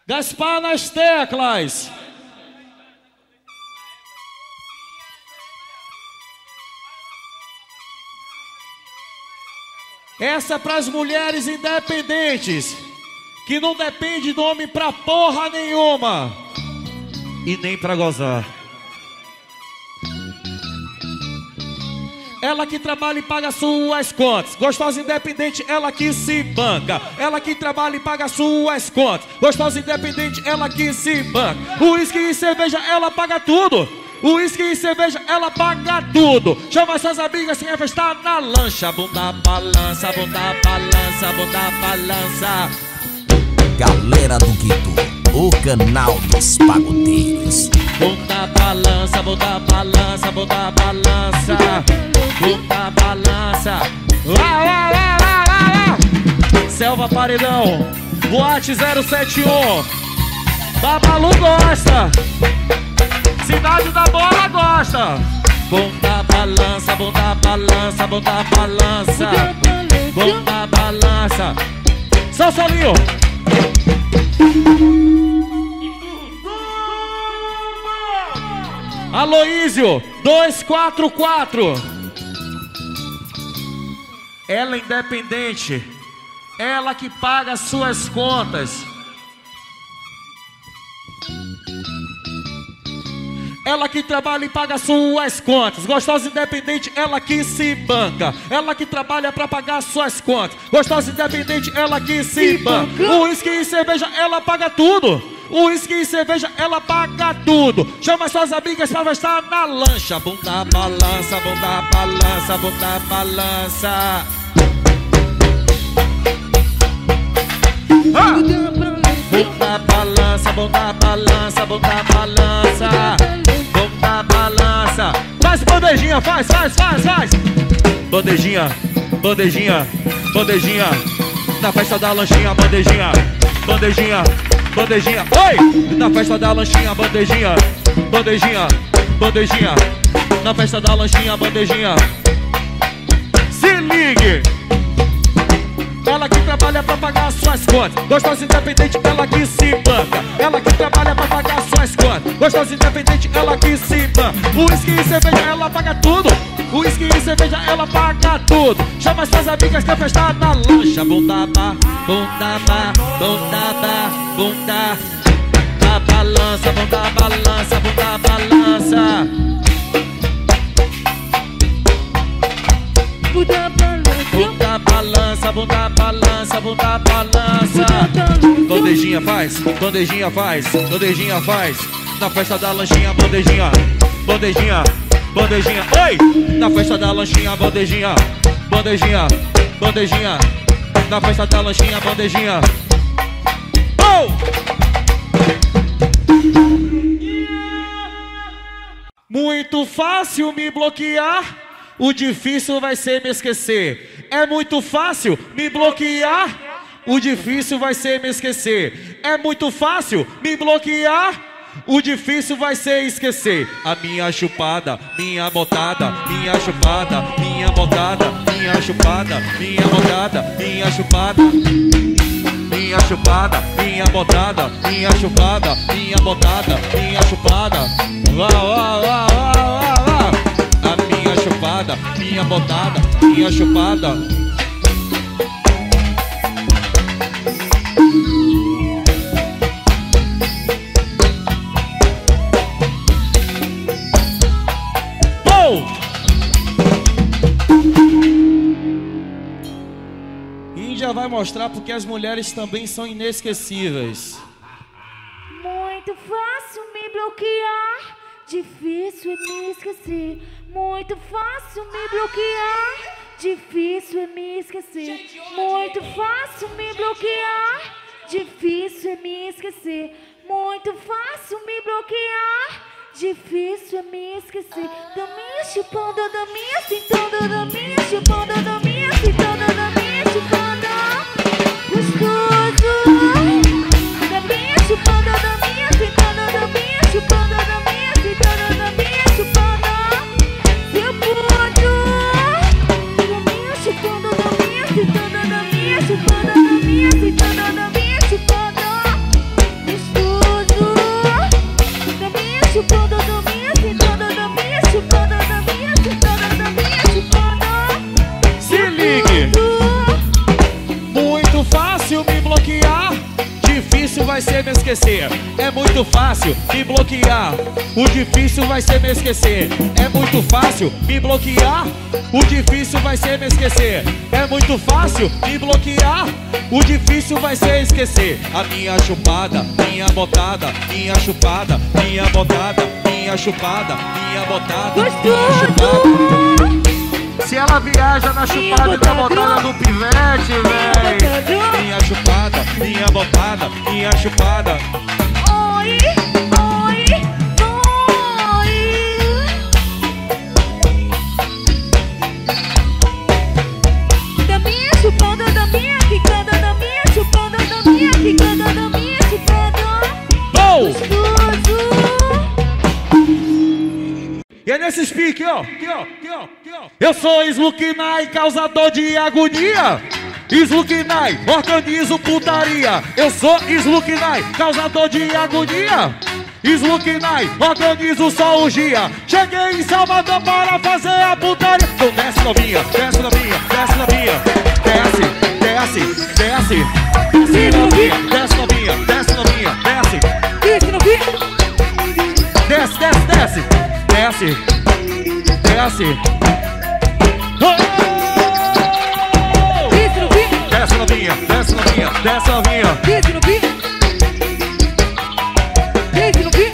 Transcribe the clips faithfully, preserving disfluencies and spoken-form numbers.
Gaspar nas teclas. Essa é para as mulheres independentes, que não depende do homem pra porra nenhuma e nem pra gozar. Ela que trabalha e paga suas contas. Gostosa independente, ela que se banca. Ela que trabalha e paga suas contas. Gostosa independente, ela que se banca. Uísque e cerveja, ela paga tudo. Uísque e cerveja, ela paga tudo. Chama suas amigas, quem é festar na lancha. Bunda balança, bunda balança, bunda balança. Galera do Guito, o canal dos pagodeiros. Bunda balança, bunda balança, bunda balança. Bunda balança. Lá, lá, lá, lá, lá, lá. Selva Paredão, Boate zero sete um. Babalu gosta. Cidade da Bola gosta. Bunda balança, bunda balança, bunda balança. Bunda balança. Só solinho. Aloísio dois quatro quatro. Ela independente, ela que paga suas contas. Ela que trabalha e paga suas contas. Gostosa independente, ela que se banca. Ela que trabalha pra pagar suas contas. Gostosa independente, ela que se banca. Uísque e cerveja, ela paga tudo. Uísque e cerveja, ela paga tudo. Chama suas amigas pra estar na lancha. Bunda balança, bunda balança, bunda balança. Ah! Bunda balança, bunda balança, bunda balança. Bunda balança. Faz bandejinha, faz, faz, faz, faz. Bandejinha, bandejinha, bandejinha. Na festa da lanchinha, bandejinha, bandejinha, bandejinha. Oi! Na festa da lanchinha, bandejinha, bandejinha, bandejinha. Na festa da lanchinha, bandejinha. Se ligue! Ela que trabalha pra pagar suas contas. Gostosa independente, ela que se banca. Ela que trabalha pra pagar suas contas. Gostosa independente, ela que se banca. Uísque e cerveja, ela paga tudo. Uísque e cerveja, ela paga tudo. Chama suas amigas que festar na lancha. Bunda ba, bunda ba, bunda ba, bunda ba, balança, bunda balança, bunda balança. Bunda balança. Bunda balança, bunda balança, bunda balança. Bandejinha faz, bandejinha faz, bandejinha faz. Na festa da lanchinha, bandejinha, bandejinha, bandejinha. Oi! Na festa da lanchinha, bandejinha, bandejinha, bandejinha. Na festa da lanchinha, bandejinha. Oh! Muito fácil me bloquear. O difícil vai ser me esquecer. É muito fácil me bloquear. O difícil vai ser me esquecer. É muito fácil me bloquear. O difícil vai ser esquecer. A minha chupada, minha botada, minha chupada, minha botada, minha chupada, minha botada, minha chupada, minha chupada, minha botada, minha chupada, minha botada, minha chupada. Lá, lá, lá, lá, lá, lá. A minha chupada, minha botada, minha chupada. Oh! Índia vai mostrar porque as mulheres também são inesquecíveis. Muito fácil me bloquear. Difícil é me esquecer. Muito fácil me bloquear. Difícil é me esquecer. Muito fácil me bloquear. Difícil é me esquecer. Muito fácil me bloquear. Difícil é me esquecer. Da minha chupando, da minha sentando, da minha chupando, da minha sentando, da minha chupando. Gostoso. Da minha chupando, da minha sentando, da minha chupando, da minha sentando, da minha chupando. Seu puto. Da minha chupando, da minha sentando, da minha chupando, da minha sentando, da minha chupando. difícil vai ser me esquecer. É muito fácil me bloquear. O difícil vai ser me esquecer. É muito fácil me bloquear. O difícil vai ser me esquecer. É muito fácil me bloquear. O difícil vai ser esquecer. A minha chupada, minha botada, minha chupada, minha botada, minha chupada, minha botada, minha chupada. Se ela viaja na chupada e na botada do pivete, véi. Minha chupada, minha botada, minha chupada. Oi, oi, oi. Da minha chupada, da minha quicada, da minha chupada, da minha quicada, da minha chupada. Gostoso! E é nesse speak, ó, aqui, ó, aqui, ó, aqui, ó. Eu sou Sluknai, causador de agonia. Sluknai, organizo putaria. Eu sou Sluknai, causador de agonia. Sluknai, organizo só orgia. Cheguei em Salvador para fazer a putaria. Então desce novinha, desce novinha, desce novinha. Desce, desce, desce. Desce novinha, desce novinha, desce novinha, desce. Desce novinha. Desce, desce, desce. Desce, desce. Oh! Desce novinha. Desce novinha, desce novinha, desce novinha. Desce novinha. Desce novinha.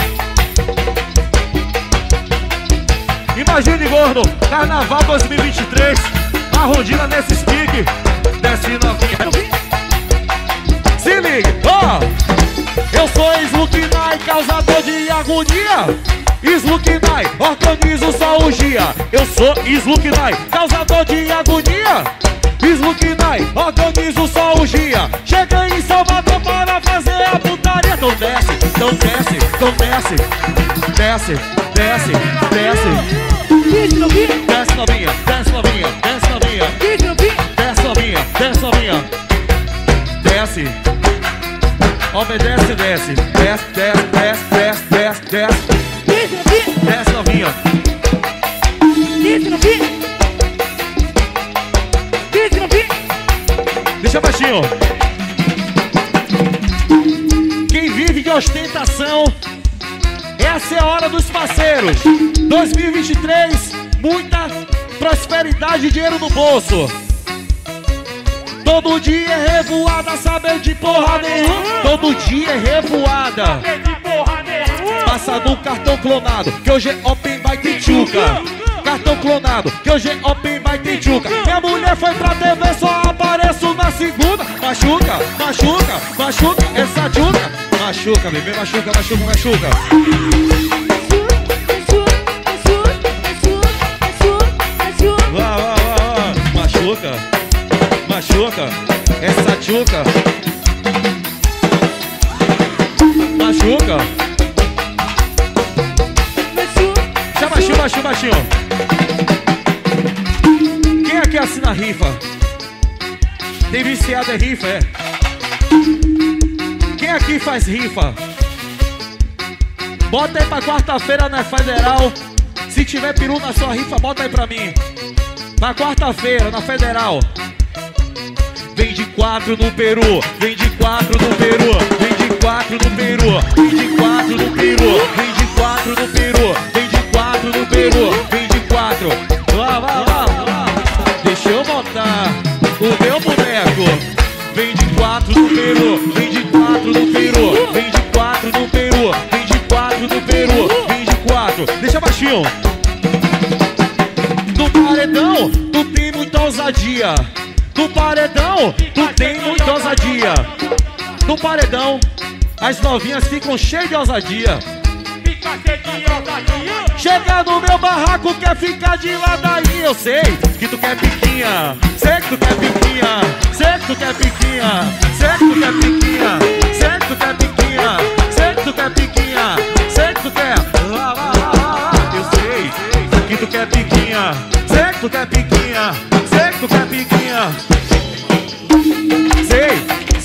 Imagine, gordo, Carnaval dois mil e vinte e três, a Rondina nesse speak. Desce novinha. Se liga, ó. Oh! Eu sou Sluknai, causador de agonia. Sluknai, organizo só orgia. Eu sou Sluknai, causador de agonia. Sluknai, organizo só orgia. Cheguei em Salvador para fazer a putaria. Então desce, então desce, então desce. Desce, desce, desce. Desce novinha. Desce novinha, desce novinha, desce novinha. Desce novinha. Desce novinha, desce novinha. Desce. Obedece, desce. Desce, desce, desce, desce, desce, desce. Desce novinha. Desce novinha. Desce novinha. Desce novinha. Deixa baixinho. Quem vive de ostentação, essa é a hora dos parceiros. dois mil e vinte e três, muita prosperidade e dinheiro no bolso. Todo dia é revoada, saber de porra nenhuma. Todo dia é revoada. Passa no cartão clonado, que hoje é Open by Tichuca. Cartão clonado, que hoje é Open by Tichuca. Minha mulher foi pra T V, só apareço na segunda. Machuca, machuca, machuca, essa tchuca. Machuca, bebê, machuca, machuca, machuca. Vá, vá, vá, machuca, machuca, essa tchuca. Machuca. Já baixinho, baixinho, baixinho. Quem aqui assina rifa? Tem viciado é rifa, é? Quem aqui faz rifa? Bota aí pra quarta-feira na Federal. Se tiver peru na sua rifa, bota aí pra mim. Na quarta-feira, na Federal. Vem de quatro no peru, vem de quatro no peru, vem de quatro no peru, vem de quatro no peru, vem de quatro no peru, vem de quatro no peru, vem de quatro. Lá, lá, lá, lá. Deixa eu botar o meu boneco. Vem de quatro no peru, vem de quatro no peru, vem de quatro no peru, vem de quatro no peru, vem de quatro. Deixa baixinho. No paredão, tu tem muita ousadia. No paredão, tu tem muita ousadia. No paredão, as novinhas ficam cheias de ousadia. Fica cheio de ousadia. Chega no meu barraco, quer ficar de ladainha. Eu sei que tu quer piquinha, sei que tu quer piquinha, sei que tu quer piquinha, sei que tu quer piquinha, sei que tu quer piquinha, sei que tu quer piquinha, sei que tu quer. Lá, lá, lá, lá. Eu sei que tu quer piquinha, sei que tu quer piquinha, sei que tu quer piquinha. Sei.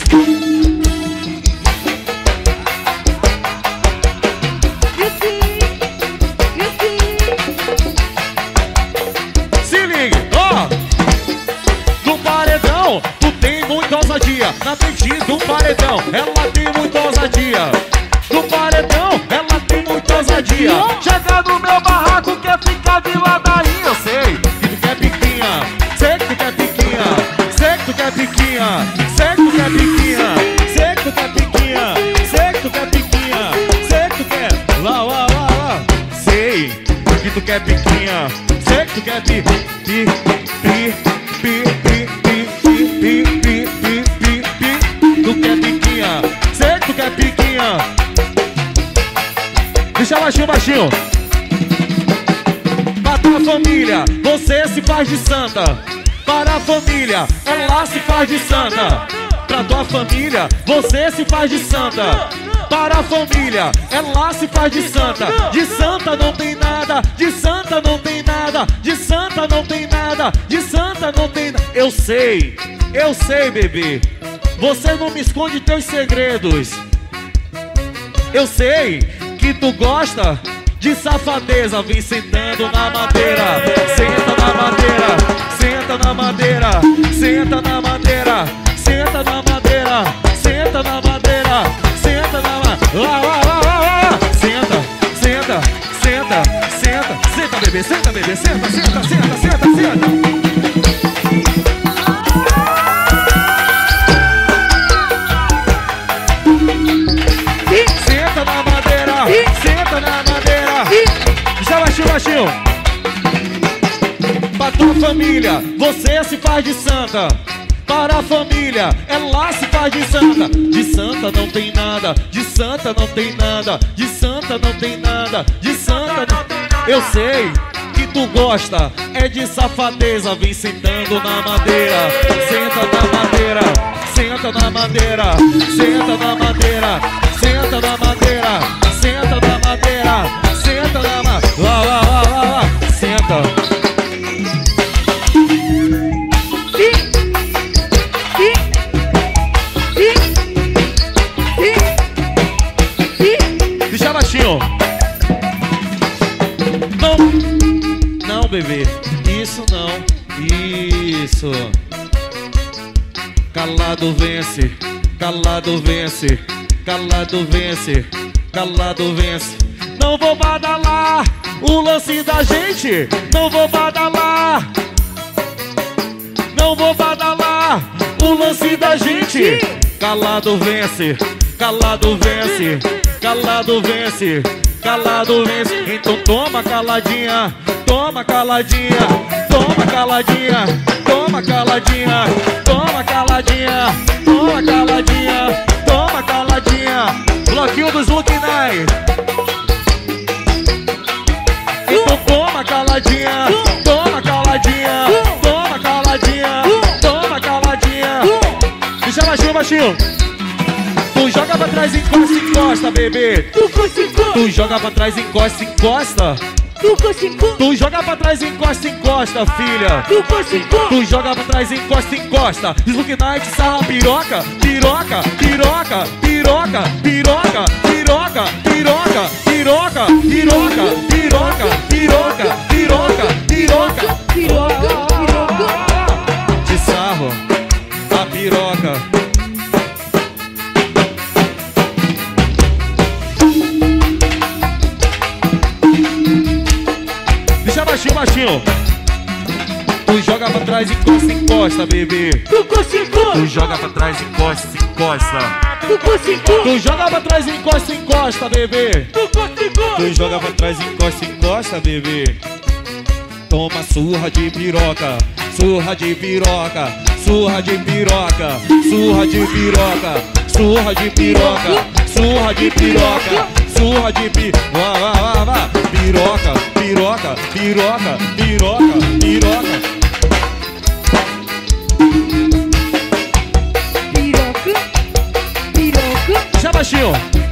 Se liga, ó. No paredão, tu tem muita ousadia. Na frente do paredão, ela tem muita quer piquinha, sei que tu quer pi, pi, pi, pi, pi, pi, pi, pi, pi, pi, pi, pi. Tu quer piquinha, sei que tu quer piquinha. Deixa baixinho, baixinho. Pra tua família, você se faz de santa. Para a família, ela se faz de santa. Pra tua família, você se faz de santa. Para a família, ela se faz de santa. De santa não tem nada, de santa não tem nada, de santa não tem nada, de santa não tem nada. Eu sei, eu sei, bebê. Você não me esconde teus segredos. Eu sei que tu gosta de safadeza. Vem sentando na madeira, senta na madeira, senta na madeira, senta na madeira, senta na madeira, senta na madeira, senta na madeira. Lá, lá, lá, lá, lá. Senta, senta, senta, senta, senta, bebê, senta, bebê, senta, senta, senta, senta, senta. Senta na madeira, senta na madeira. Já baixinho, baixinho. Pra tua família, você se faz de santa. Para a família, ela se faz de santa. De santa não tem nada, de santa não tem nada, de santa não tem nada, de santa não tem nada. Eu sei que tu gosta é de safadeza. Vem sentando na madeira, senta na madeira, senta na madeira, senta na madeira, senta na madeira, senta na madeira, senta na madeira. Lá, lá, lá, lá, lá, senta. Deixa baixinho. Não, não, bebê. Isso não, isso. Calado vence, calado vence, calado vence, calado vence. Não vou badalar o lance da gente, não vou badalar, não vou badalar o lance da gente. Calado vence, calado vence, calado vence, calado vence. Então toma caladinha, toma caladinha, toma caladinha, toma caladinha, toma caladinha, toma caladinha, toma caladinha. Bloquinho dos Luquinai. Então toma caladinha, toma caladinha, toma caladinha, toma caladinha. Deixa baixinho, baixinho. Tu joga pra trás, encosta, encosta, bebê. Tu joga pra trás, encosta, encosta. Tu joga pra trás, encosta, encosta, filha. Tu joga pra trás, encosta, encosta. Smoke Night, sarra, piroca, piroca, piroca, piroca, piroca, piroca, piroca, piroca, piroca, piroca, piroca, piroca, piroca, piroca, piroca. De sarro, a piroca. Deixa baixinho, baixinho. Tu joga pra trás, encosta, encosta, bebê. Tu joga pra trás, encosta, encosta. Tu joga pra trás, encosta, encosta, bebê. Tu joga pra trás, encosta, encosta, bebê. Toma surra de piroca, surra de piroca, surra de piroca, surra de piroca, surra de piroca, surra de piroca, surra de pi, vá, vá, vá, vá. Piroca, piroca, piroca, piroca, piroca. Piroca, piroca. Já baixinho.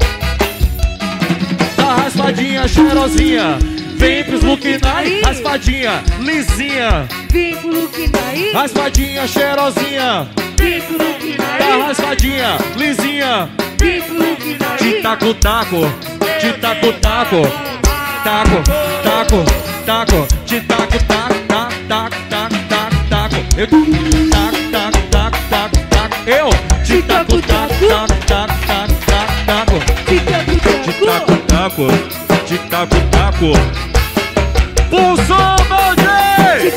Tá raspadinha, cheirosinha. Vem pros Luquinai, raspadinha, lisinha. Vem pro Luquinai, raspadinha, cheirosinha. vem pro Luquinai, Tá raspadinha, lisinha. vem pro Luquinai. De taco, taco, de taco, taco. Taco, taco, taco, de taco, taco, taco, taco, taco, taco, taco. Eu taco, taco, taco, taco, taco. Eu de taco, taco, taco, taco, taco, taco, taco. De taco, taco, de taco, taco. Pulsou, Valdir!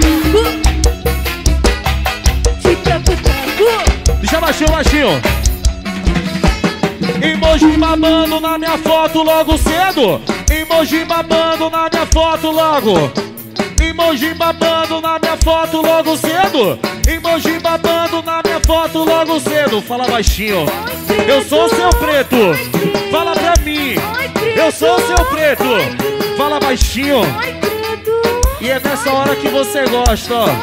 Deixa baixinho, baixinho. Emoji babando na minha foto logo cedo. Emoji babando na minha foto logo. Emoji babando na minha foto logo cedo. Emoji babando na minha foto logo cedo. Fala baixinho. Eu sou seu preto. Fala pra mim. Eu sou seu preto. Fala baixinho. E é nessa hora que você gosta, ó.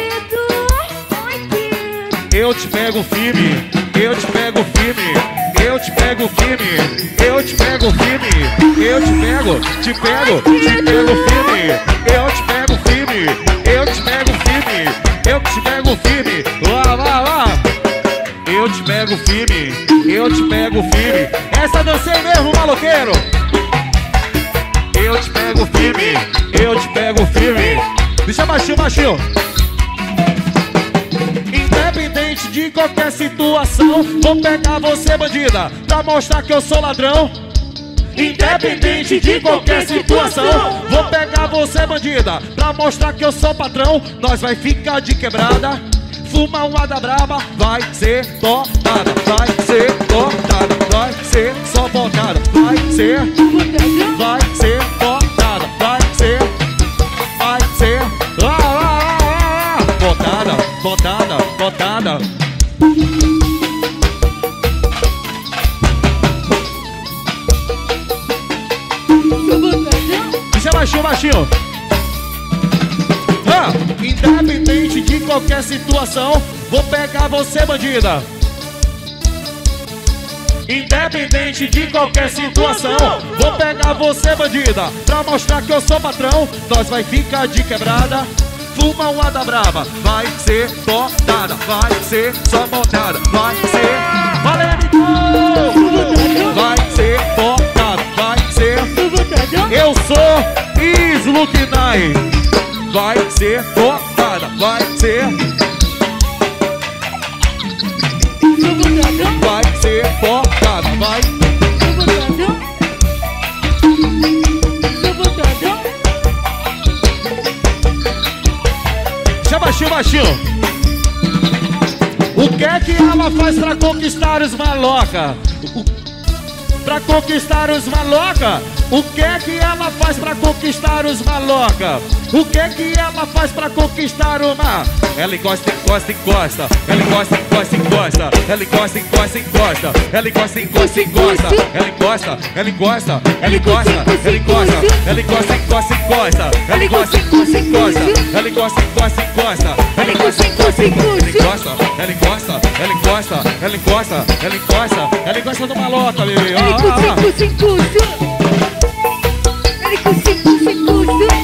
Eu te pego firme. Eu te pego firme. Eu te pego firme, eu te pego firme, eu te pego, te pego, te pego firme, eu te pego firme, eu te pego firme, eu te pego firme, lá, lá, lá. Eu te pego firme, eu te pego firme. Essa dancei mesmo, maloqueiro. Eu te pego firme, eu te pego firme. Deixa baixinho, baixinho. Independente de qualquer situação, vou pegar você, bandida, pra mostrar que eu sou ladrão. Independente de qualquer situação, vou pegar você, bandida, pra mostrar que eu sou patrão. Nós vai ficar de quebrada, fuma uma da braba, vai ser tortada, vai ser tortada, vai ser só bocada, vai ser, vai ser tortada, vai ser, vai ser, lá, lá, lá, lá. Botada, botada, botada. Deixa baixinho, baixinho. Ah, independente de qualquer situação, vou pegar você, bandida. Independente de qualquer situação, vou pegar você, bandida, pra mostrar que eu sou patrão. Nós vai ficar de quebrada, fuma uma da braba, vai ser tortada, vai ser só montada, vai ser valendo, vai ser tortada, vai ser. Eu sou Sluknai, vai ser tortada, vai ser, vai ser tortada, vai. Baixinho, baixinho. O que é que ela faz pra conquistar os maloca? O... Pra conquistar os maloca? O que é que ela faz pra conquistar os maloca? O que é que ela faz pra conquistar uma? Ela encosta, encosta, encosta. Ela encosta, encosta, encosta. Ela encosta, encosta, encosta. Ela encosta, encosta, encosta. Ela encosta, ela encosta. Ela encosta, ela encosta. Ela encosta, encosta, encosta. Ela encosta, encosta, encosta. Ela encosta, encosta, encosta. Ela encosta, encosta, encosta. Ela encosta, ela encosta. Ela encosta, ela encosta. Ela encosta no maloca, bebê. Ela encosta, encosta, encosta. Ela encosta, encosta, encosta.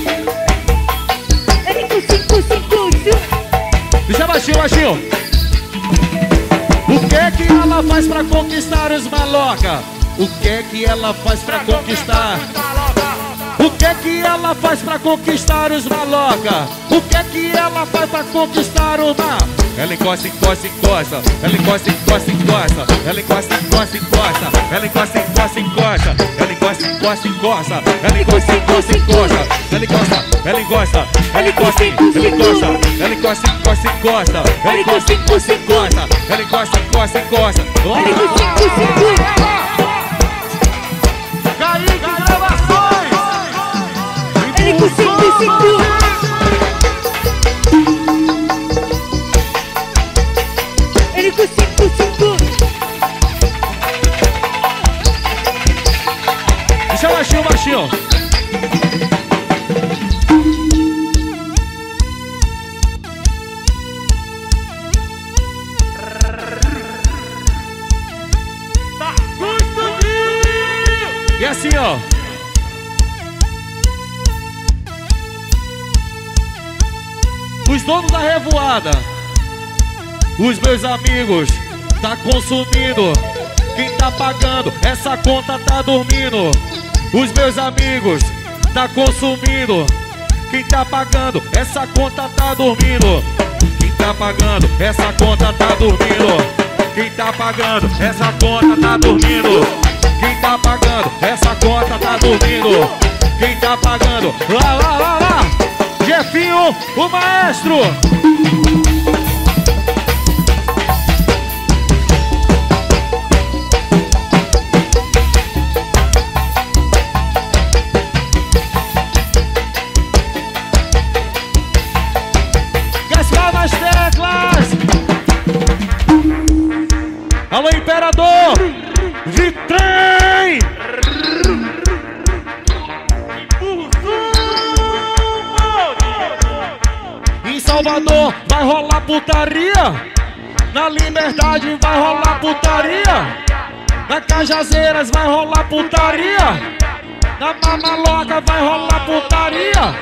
Deixa baixinho, baixinho. O que é que ela faz pra conquistar os maloca? O que é que ela faz pra conquistar? O que é que ela faz pra conquistar os maloca? O que é que ela faz pra conquistar uma? Ela encosta, encosta, encosta. Ela encosta, encosta, encosta. Ela encosta, encosta, encosta. Ela encosta, encosta, encosta. Ela encosta, encosta, encosta. Ela encosta, encosta, encosta. Ela encosta, ela encosta. Ela encosta, ela encosta. Ela encosta, encosta, encosta. Ela encosta, encosta, encosta. Ela encosta, encosta, encosta. Ela encosta, encosta, encosta. Kaique Gravações. Ela encosta, encosta, encosta. Deixa baixinho, baixinho. E assim, ó. Os donos da revoada, os meus amigos, tá consumindo. Quem tá pagando, essa conta tá dormindo. Os meus amigos, tá consumindo. Quem tá pagando, essa conta tá dormindo. Quem tá pagando, essa conta tá dormindo. Quem tá pagando, essa conta tá dormindo. Quem tá pagando, essa conta tá dormindo. Quem tá pagando, lá, lá, lá, lá. Jefinho, o maestro. Salvador vai rolar putaria. Na Liberdade vai rolar putaria. Na Cajazeiras vai rolar putaria. Na Mamaloca vai rolar putaria.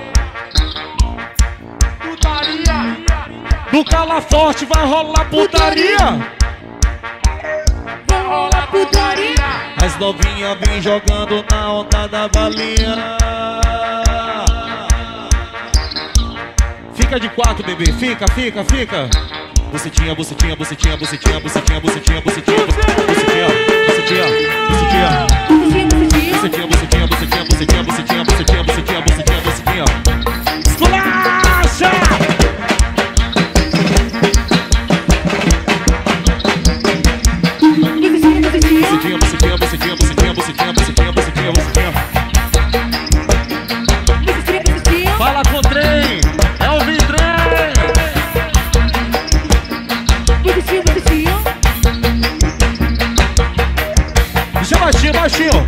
Putaria. No Calaforte vai rolar putaria. Vai rolar putaria. As novinhas vem jogando na onda da balinha. Fica de quatro, bebê, fica, fica, fica. Bucetinha, bucetinha, bucetinha, bucetinha, bucetinha, bucetinha, bucetinha, bucetinha, bucetinha, bucetinha, bucetinha, bucetinha, bucetinha, bucetinha, bucetinha, bucetinha, bucetinha, bucetinha, bucetinha. Esculacha! Bucetinha, bucetinha, bucetinha, bucetinha, bucetinha, bucetinha, bucetinha, bucetinha. Fala com o trem, é o vidrão. Deixa baixinho, baixinho.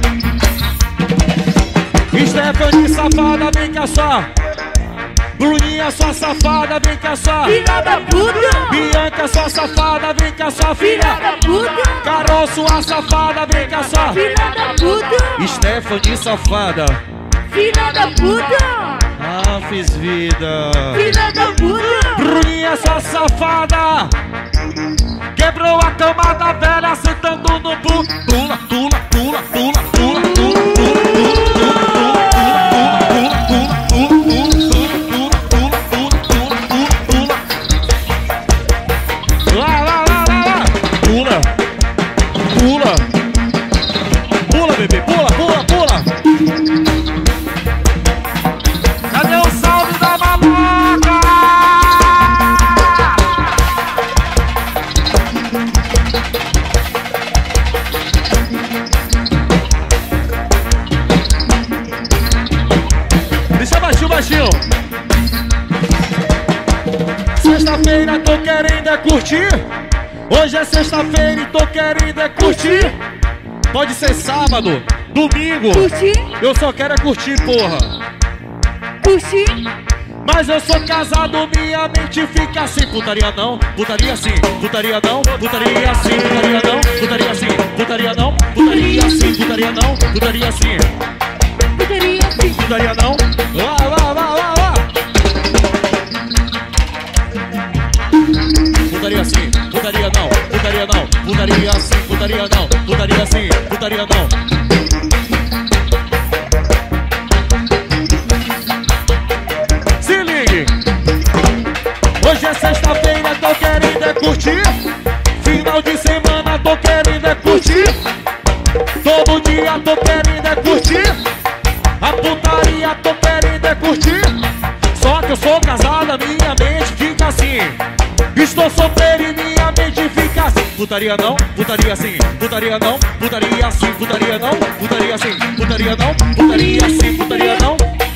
Stephanie safada, vem cá só. Bruninha sua safada, vem cá só. Filha da puta. Bianca sua safada, vem cá só, Filha filha. da puta. Carol sua safada, vem cá só. Filha da puta. Stephanie safada. Filha da puta. Ah, fiz vida. Filha da puta. Bruninha sua safada. Quebrou a cama da velha, sentando no bu. Pula, pula, pula, pula, pula, pula, pula, sexta-feira tô querendo é curtir. Hoje é sexta-feira e tô querendo é curtir. Pode ser sábado, domingo. Curtir. Eu só quero é curtir, porra. Curtir. Mas eu sou casado, minha mente fica assim. Putaria não, putaria sim. Putaria não, putaria sim. Putaria não, putaria sim. Putaria não, putaria sim. Putaria não, putaria sim. Putaria sim. Putaria não. Lá, lá, lá, lá, lá. Putaria sim, putaria não, putaria não, putaria sim, putaria não, putaria sim, putaria não. Se ligue. Hoje é sexta-feira, tô querendo é curtir. Final de semana, tô querendo é curtir. Todo dia tô querendo é curtir. A putaria tô querendo é curtir. Só que eu sou casada, minha mente fica assim. Estou solteiro e minha mente fica assim. Putaria não, putaria sim. Putaria não, putaria sim. Putaria não, putaria sim. Putaria não, putaria sim. Putaria não.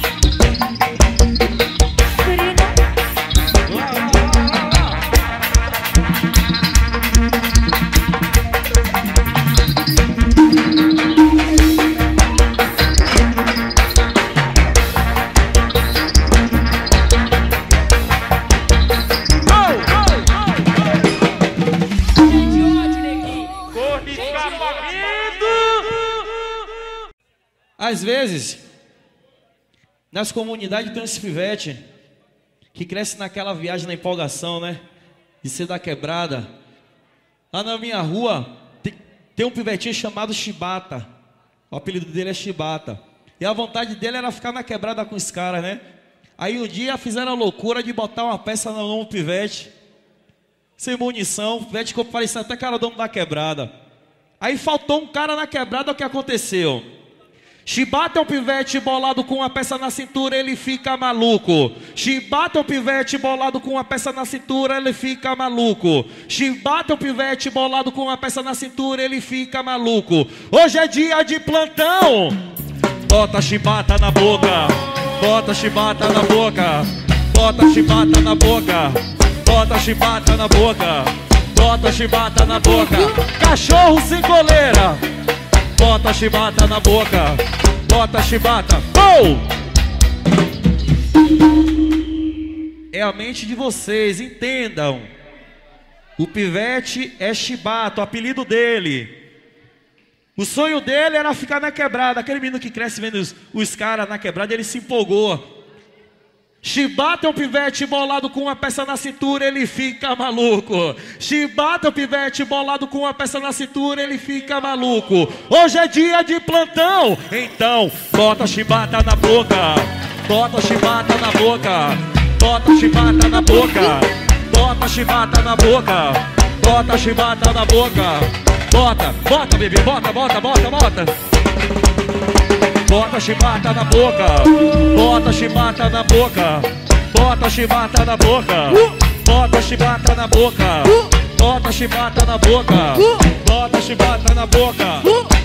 Às vezes, nas comunidades tem uns pivete que cresce naquela viagem, na empolgação, né? De ser da quebrada. Lá na minha rua tem, tem um pivetinho chamado Chibata. O apelido dele é Chibata. E a vontade dele era ficar na quebrada com os caras, né? Aí um dia fizeram a loucura de botar uma peça no ombro do pivete, sem munição. O pivete ficou parecendo até cara dono da quebrada. Aí faltou um cara na quebrada, o que aconteceu? Chibata é um pivete bolado com uma peça na cintura, ele fica maluco. Chibata é um pivete bolado com uma peça na cintura, ele fica maluco. Chibata é um pivete bolado com uma peça na cintura, ele fica maluco. Hoje é dia de plantão. Bota chibata na boca, bota chibata na boca, bota chibata na boca, bota chibata na boca, bota chibata na boca. Cachorro sem coleira. Bota chibata na boca, bota chibata, oh! é a mente de vocês, entendam. O Pivete é Chibata, o apelido dele. O sonho dele era ficar na quebrada. Aquele menino que cresce vendo os, os caras na quebrada, ele se empolgou. Chibata é um pivete bolado com uma peça na cintura, ele fica maluco. Chibata é um pivete bolado com uma peça na cintura, ele fica maluco. Hoje é dia de plantão, então bota chibata na boca. Bota chibata na boca. Bota chibata na boca. Bota chibata na boca. Bota chibata na boca. Bota, bota bebê, bota, bota, bota, bota. Bota chibata na boca. Bota chibata na boca. Bota chibata na boca. Bota chibata na boca. Bota chibata na boca. Bota chibata na boca.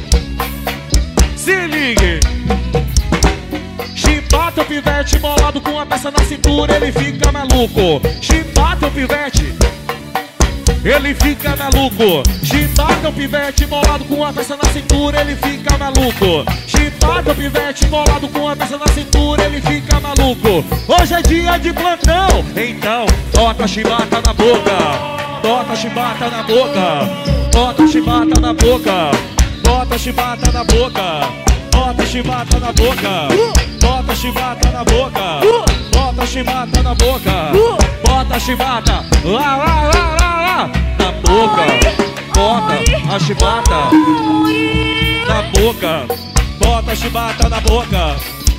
Se ligue. Chibata o pivete bolado com a peça na cintura, ele fica maluco. Chibata o pivete, ele fica maluco. Chibata o pivete bolado com a peça na cintura, ele fica maluco. Chibata o pivete bolado com a peça na cintura, ele fica maluco. Hoje é dia de plantão, então bota a chibata na boca. Bota a chibata na boca. Bota a chibata na boca. Bota a chibata na boca. Bota a chibata na boca. Bota a chibata na boca. Bota a chibata na boca. Bota a chibata lá, lá, lá, lá, lá na boca. Bota a chibata na boca. Bota a chibata na boca.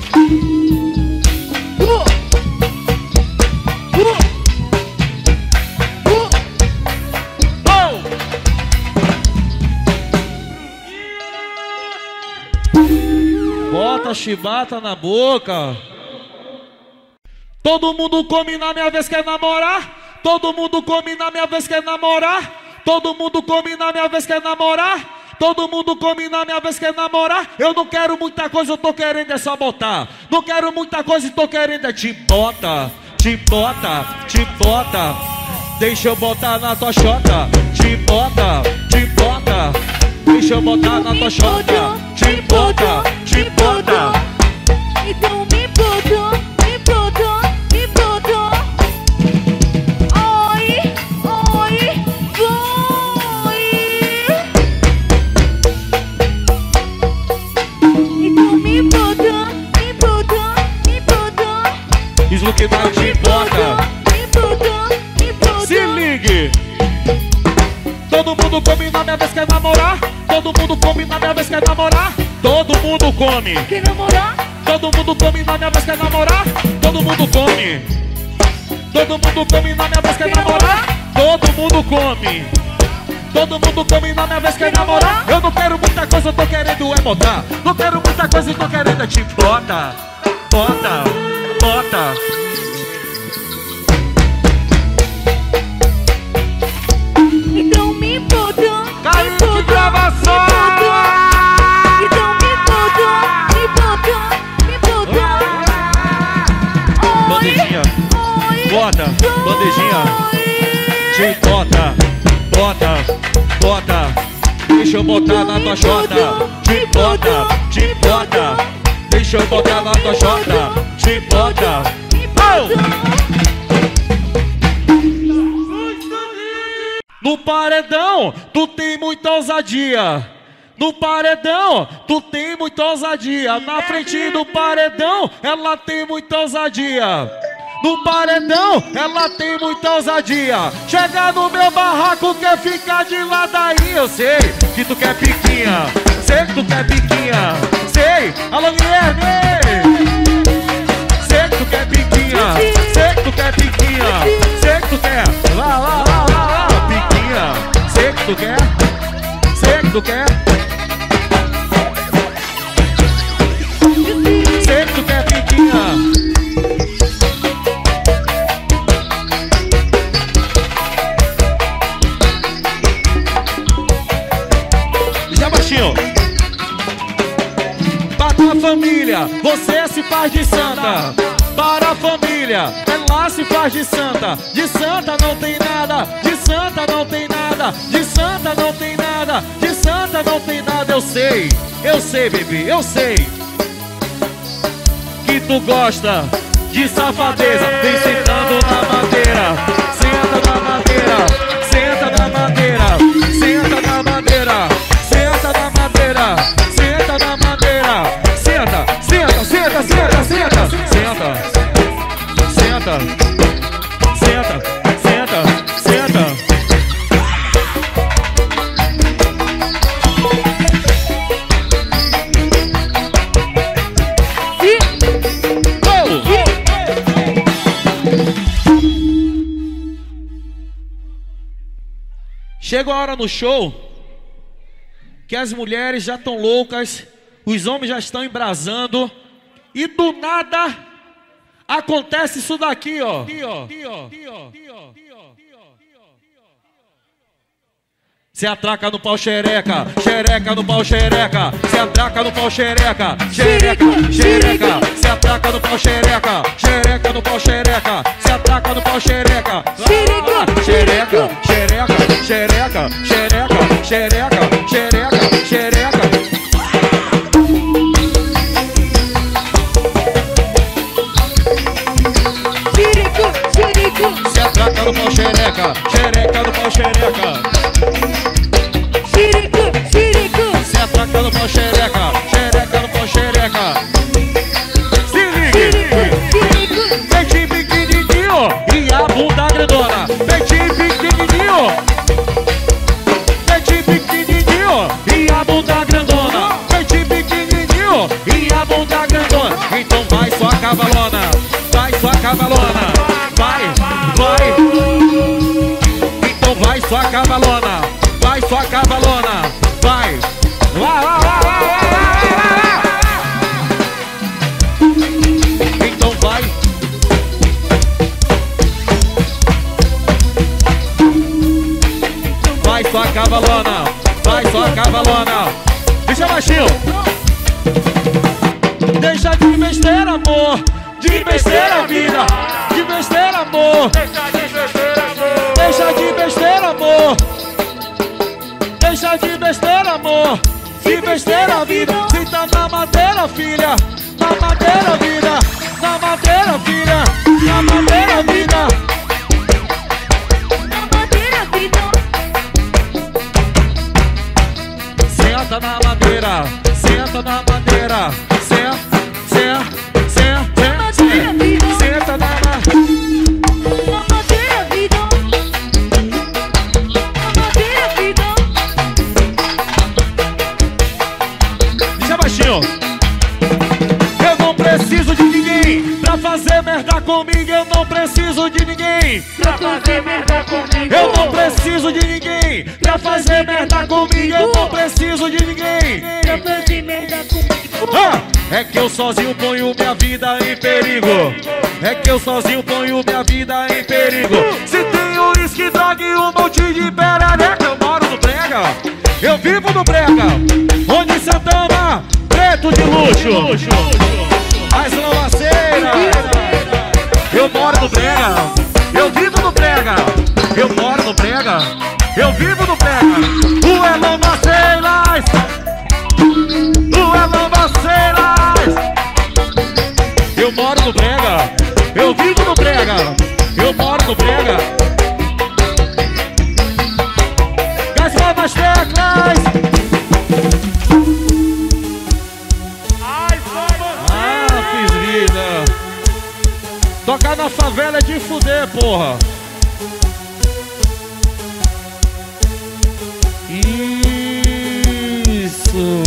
Bota a chibata na boca. Todo mundo come na minha vez quer namorar. Todo mundo come na minha vez quer namorar. Todo mundo come na minha vez quer namorar. Todo mundo come na minha vez quer namorar. Eu não quero muita coisa, eu tô querendo é só botar. Não quero muita coisa e tô querendo é te bota. Te bota, te bota. Deixa eu botar na tua chota. Te bota, te bota. Deixa eu botar na tua chota. Te bota, te bota. Então me bota, me bota, me bota. Oi, oi, vai. Então me bota, me bota, me bota. Isso que vai te bota. Me bota, me bota. Se ligue. Todo mundo come na minha vez quer namorar. Todo mundo come na minha vez quer namorar. Todo mundo come. Quer namorar? Todo mundo come na minha vez quer namorar. Todo mundo come. Todo mundo come na minha vez quer namorar. Todo mundo come. Todo mundo come na minha vez quer namorar. Eu não quero muita coisa, eu tô querendo é botar. Não quero muita coisa, eu tô querendo é te bota. Bota, bota. Então me bota. Caiu de gravação. Então me bota, me bota, me bota. Bandejinha, Oi, bota, bandejinha. Te bota, bota, bota. Deixa eu botar na tua chota. Te bota, te bota. Deixa eu botar na tua chota. Te bota. Oh! No paredão, tu tem muita ousadia. No paredão, tu tem muita ousadia. Na frente do paredão, ela tem muita ousadia. No paredão, ela tem muita ousadia. Chega no meu barraco, quer ficar de ladainha. Eu sei que tu quer piquinha. Sei que tu quer piquinha. Sei, alô Guilherme. Sei que tu quer piquinha. Sei que tu quer piquinha. Sei que tu quer. Lá, lá, lá, lá, lá. Piquinha. Sei que tu quer. Sei que tu quer. Sei que tu quer piquinha. Já baixinho. Para a família, você se faz de santa. Para a família, ela se faz de santa. De santa não tem nada. De santa não tem nada. De santa não tem nada. De santa não tem nada. Eu sei, eu sei, bebê, eu sei que tu gosta de safadeza. Vem sentando na madeira, senta na madeira, senta na madeira, senta na madeira, senta na madeira, senta na madeira, senta, senta, senta, senta, senta, senta, senta, senta, senta, senta. Chega a hora no show que as mulheres já estão loucas, os homens já estão embrasando e do nada acontece isso daqui, ó. Se atraca no pau xereca, xereca no pau xereca, se atraca no pau xereca, xereca, xereca, se atraca no pau xereca, xereca no pau xereca, se atraca no pau xereca, xereca, xereca, xereca, xereca, xereca, xereca, xereca, xereca. Se atraca no pau xereca, xereca no pau xereca. Se atraca no pau xereca, xereca no pau xereca. Se liga! Peitinho pequenininho e a bunda grandona. Peitinho pequenininho, peitinho pequenininho e a bunda grandona. Peitinho pequenininho e a bunda grandona. Então vai sua cavalona, vai sua cavalona, vai, vai. Então vai sua cavalona, vai sua cavalona, vai. Vai, vai, vai, vai, vai, vai. Então vai. Vai sua cavalona, vai sua cavalona. Deixa baixinho. Deixa de besteira, amor, de besteira, vida, de besteira, amor. Deixa de besteira, amor. Deixa de besteira, amor, de besteira, vida. Senta na madeira, filha, na madeira, vida, na madeira, filha, na madeira, vida, Na madeira, vida. senta na madeira, senta na madeira, senta, senta, senta, senta, senta na madeira. Na madeira, vida. Na madeira, vida. Deixa baixinho. Eu não preciso de ninguém pra fazer merda comigo. Eu não preciso de ninguém Pra fazer merda comigo. Eu não preciso de ninguém pra fazer merda comigo. Eu não preciso de ninguém. Pra fazer merda comigo. Ah, é que eu sozinho ponho minha vida em perigo. É que eu sozinho ponho minha vida em perigo. Se tem uísque, droga e um monte de perereca, eu moro no brega, eu vivo no brega, onde Santana, preto de luxo, as lavaceiras. Eu moro no brega, eu vivo no brega, eu moro no brega, eu vivo no brega. O é lavaceiras, o é lavaceiras. Eu moro no brega, eu vivo no brega, eu moro no brega. Gás palmas teclas. Ai, vamos. Ah, fiz vida. Tocar na favela é de fuder, porra. Isso.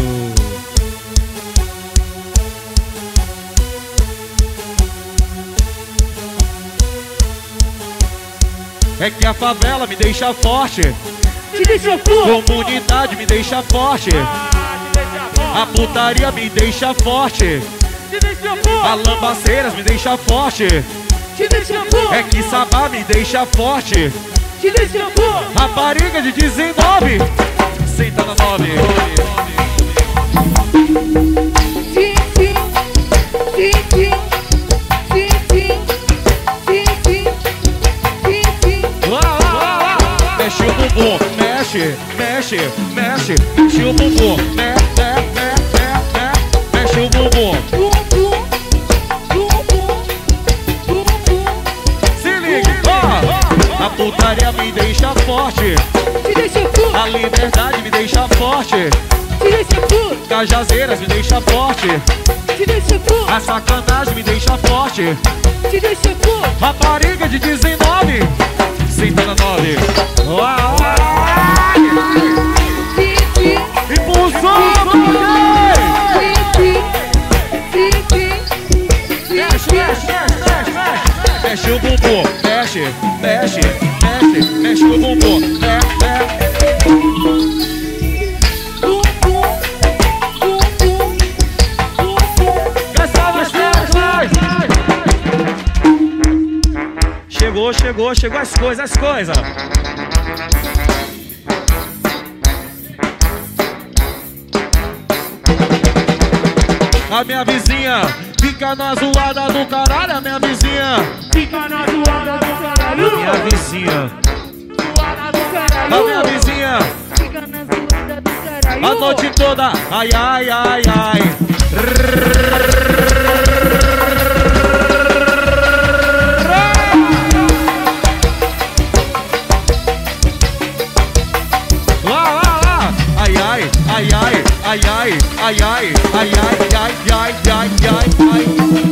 É que a favela me deixa forte, Te deixa forte. comunidade me deixa forte, a putaria me deixa forte, Te deixa forte. a lambaceiras me deixa forte, Te deixa forte. é que Sabá me deixa forte, Te deixa forte. rapariga de dezenove, senta na nove. Sim, sim. Sim, sim. Sim, sim. Sim, sim. Sim, sim. Lá, lá, lá, lá. Mexe o bumbum, mexe, mexe, mexe, mexe o bumbum, me, me, me, me, me, mexe o bumbum. Bum, bum. Bum, bum. cajazeiras me deixa forte. Te deixa com, A sacanagem me deixa forte. te deixa com. Rapariga de dezenove, senta na nove. Uau, Fique, impulsou, fique, fique, mexe, mexe, mexe, mexe, mexe. Mexe o bumbum, mexe, mexe, mexe, mexe o bumbum, mexe, mexe. Bum, bum, bum, bum, bum, bum. Gastava as pernas. Chegou, chegou, chegou as coisas, as coisas. A minha vizinha fica na zoada do caralho. A minha vizinha Fica na zoada do caralho. Minha vizinha Zoada do caralho. A minha vizinha Fica na zoada do caralho. a noite toda. Ai, ai, ai, ai. Lá, lá, lá. Ai, ai, ai, ai, ai, ai, ai, ai, ai, ai, ai, ai, ai, ai, ai.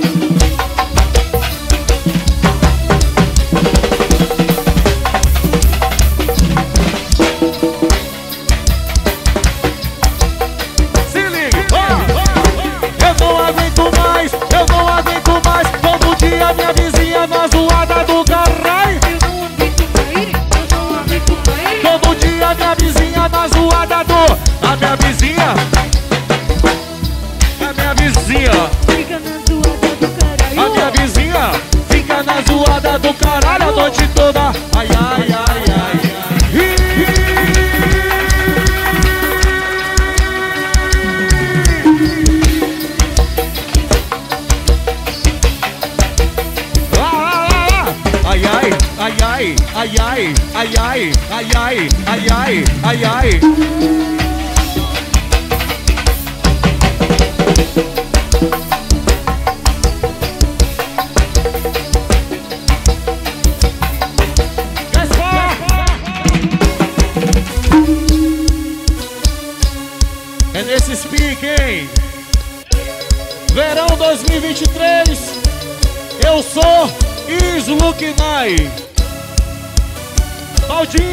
Se liga, oh, oh, oh. Eu não aguento mais, eu não aguento mais. Todo dia minha vizinha na zoada do caralho. Eu não aguento mais, eu não aguento mais. Todo dia minha vizinha na zoada do. A minha vizinha, a minha vizinha, Fica na zoada do caralho. a minha vizinha fica na zoada do caralho a noite toda. Ai, ai, ai, ai, ai. Lá, lá, lá, lá. Ai, ai, ai, ai, ai, ai, ai, ai, ai, ai, ai, ai, ai, ai. É nesse speak, hein? Verão dois mil e vinte e três. Eu sou Islukinai. Baldinho!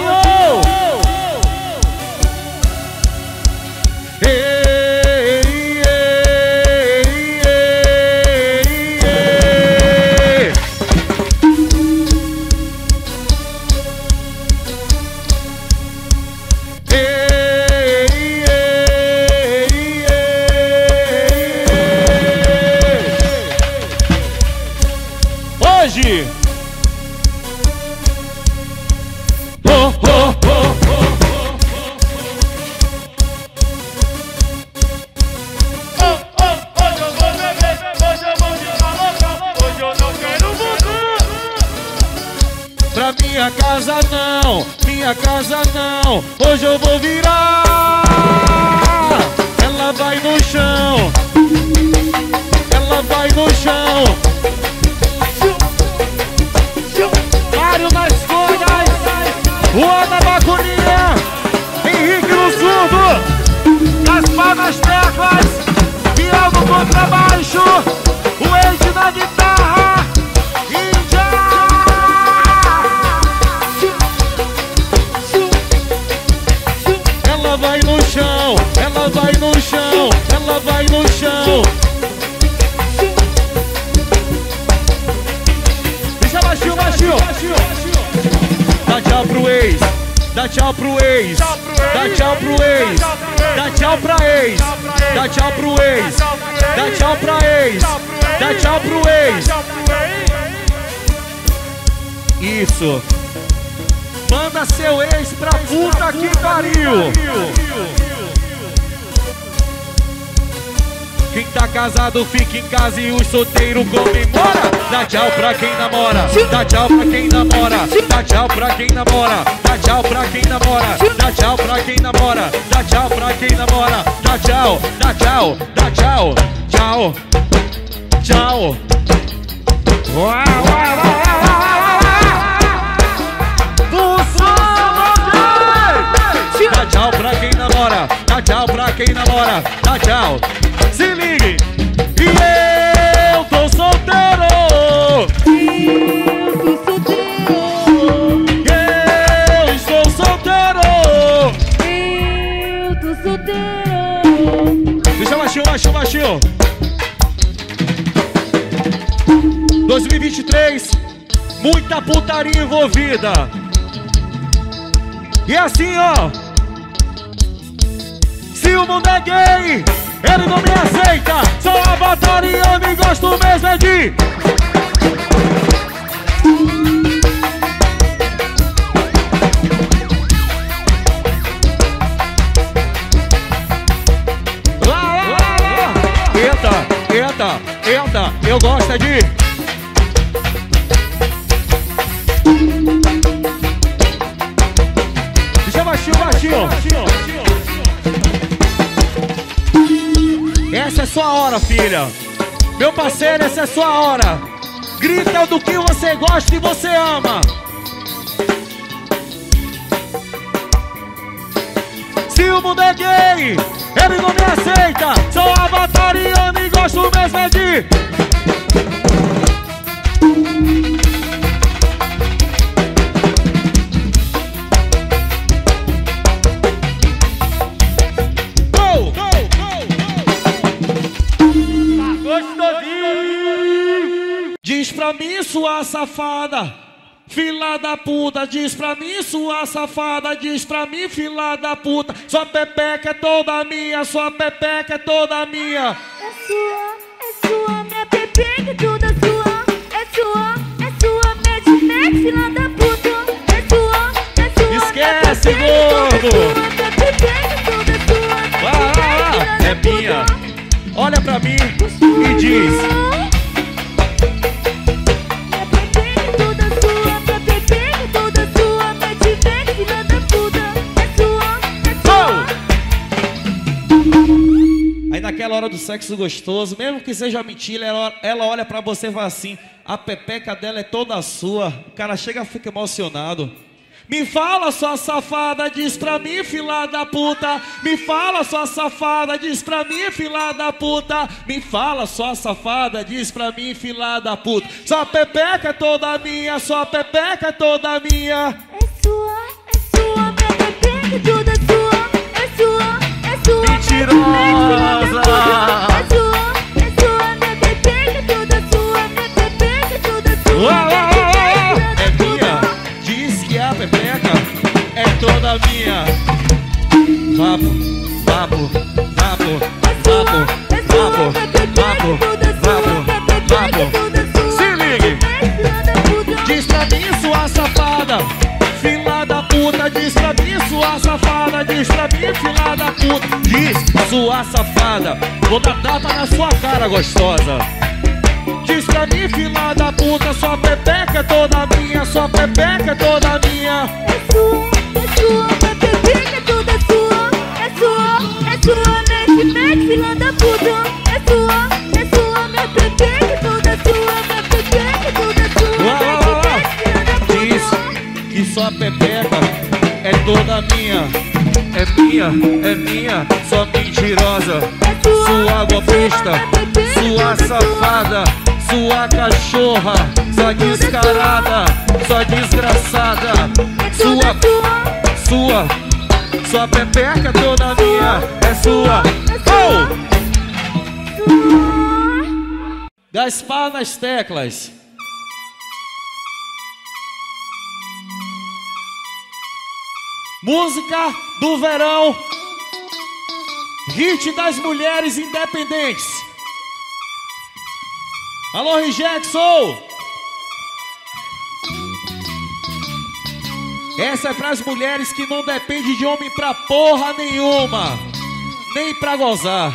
Ei, ei, ei, ei, ei. Hoje, oh, oh, oh, oh, Hoje eu vou beber, hoje eu vou de louca. Hoje eu não quero voodoo. pra minha casa não, minha casa não. Hoje eu vou virar. Ela vai no chão, ela vai no chão. Mário nas coisas, Juan na bacurinha, Henrique no surdo, Gaspar nas teclas, Biel no contrabaixo, o Ed na guitarra, Índia. Ela vai no chão, ela vai no chão, ela vai no chão. Deixa baixinho, baixinho. Dá tchau pro ex, dá tchau pro ex, dá tchau pro ex, dá tchau pra ex, dá tchau pro ex, dá tchau pra ex, dá tchau pro ex. Isso. Manda seu ex pra puta que pariu. Quem tá casado fica em casa e o solteiro comemora. Dá tchau pra quem namora, dá tchau pra quem namora, dá tchau pra quem namora, dá tchau pra quem namora, dá tchau pra quem namora, dá tchau pra quem namora, dá tchau, dá tchau, dá tchau, tchau, tchau. Uau, uau, uau, uau, uau, uau. Do som, dá tchau pra quem namora, dá tchau pra quem namora, dá tchau, tchau. Se ligue. E eu tô solteiro. Eu tô solteiro. Eu estou solteiro. Eu tô solteiro. Deixa baixinho, baixinho, baixinho. dois mil e vinte e três, muita putaria envolvida. E assim, ó, se o mundo é gay, ele não me aceita. Sou avatar e eu me gosto mesmo é de... Lá, lá, lá, lá. Entra, entra, entra, eu gosto é de... Deixa baixinho, baixinho. Essa é sua hora, filha. Meu parceiro, essa é sua hora. Grita do que você gosta e você ama. Se o mundo é gay, ele não me aceita. Sou avatar e eu me gosto mesmo é de... Diz pra mim, sua safada, fila da puta. Diz pra mim, sua safada. Diz pra mim, fila da puta. Sua pepeca é toda minha. Sua pepeca é toda minha. É sua, é sua, minha pepeca é toda sua. É sua, é sua, mete, mete, fila da puta. É sua, é sua, esquece, gordo. Minha pepeca é toda sua. Vai, vai, vai. É minha. Olha pra mim e diz: aí naquela hora do sexo gostoso, mesmo que seja mentira, ela, ela olha pra você e fala assim: a pepeca dela é toda sua. O cara chega e fica emocionado. Me fala, sua safada, diz pra mim, fila da puta. Me fala, sua safada, diz pra mim, fila da puta. Me fala, sua safada, diz pra mim, fila da puta. Sua pepeca é toda minha, sua pepeca é toda minha. É sua, é sua, minha pepeca é toda sua. É sua, é sua, mentirosa. É sua, é sua, minha pepeca é toda sua. Minha pepeca é toda sua. Uau, uau, uau, uau. É minha. Diz que a pepeca é toda minha. Vapo, vapo, vapo, vapo, vapo, vapo, vapo, vapo. Se ligue. Diz pra mim, sua safada, fila da puta. Diz pra mim, sua safada. Diz pra mim, fila da puta. Diz, sua safada, vou dar tapa na sua cara gostosa. Diz pra mim, fila da puta, sua pepeca é toda minha. Sua pepeca é toda minha. É sua, é sua, minha pepeca é toda sua. É sua, é sua, mete, mete, fila da puta. É sua, é sua, minha pepeca é toda sua. Minha pepeca é toda sua. Uau, uau, uau, uau. Diz que sua pepeca é toda minha. É minha, é minha, sua mentirosa. Sua golpista, sua safada, sua cachorra, sua descarada, sua desgraçada. Sua, sua, sua pepeca toda minha, é sua. Oh! Gaspar nas teclas. Música do verão, hit das mulheres independentes. Alô, Rejexon. Essa é pras mulheres que não dependem de homem pra porra nenhuma, nem pra gozar.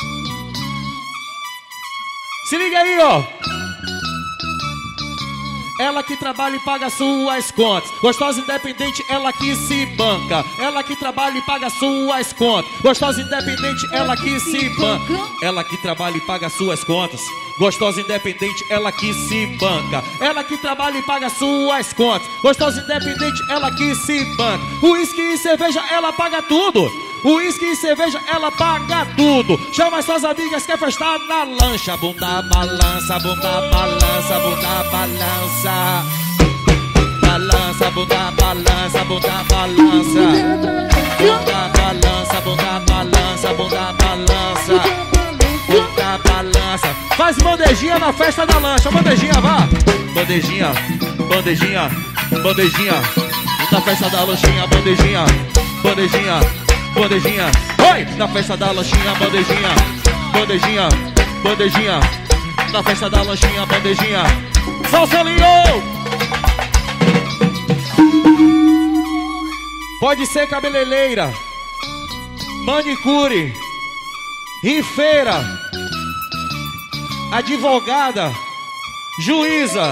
Se liga aí, ó. ela que trabalha e paga suas contas. Gostosa independente, ela que se banca. Ela que trabalha e paga suas contas. Gostosa independente, ela que se banca. Ela que trabalha e paga suas contas. Gostosa independente, ela que se banca. Ela que trabalha e paga suas contas. Gostosa independente, ela que se banca. Uísque e cerveja, ela paga tudo. Uísque e cerveja, ela paga tudo. Chama suas amigas, quer festar na lancha. Bunda balança, bunda balança, bunda balança. Balança, bunda balança, bunda balança. Bunda balança, bunda balança, bunda balança. Bunda balança. Faz bandejinha na festa da lancha. Bandejinha, vá. Bandejinha, bandejinha, bandejinha. Na festa da lanchinha, bandejinha, bandejinha. Bandejinha, oi! Na festa da lanchinha, bandejinha. Bandejinha, bandejinha. Na festa da lanchinha, bandejinha. Salselinho! Pode ser cabeleireira, manicure, rifeira, advogada, juíza,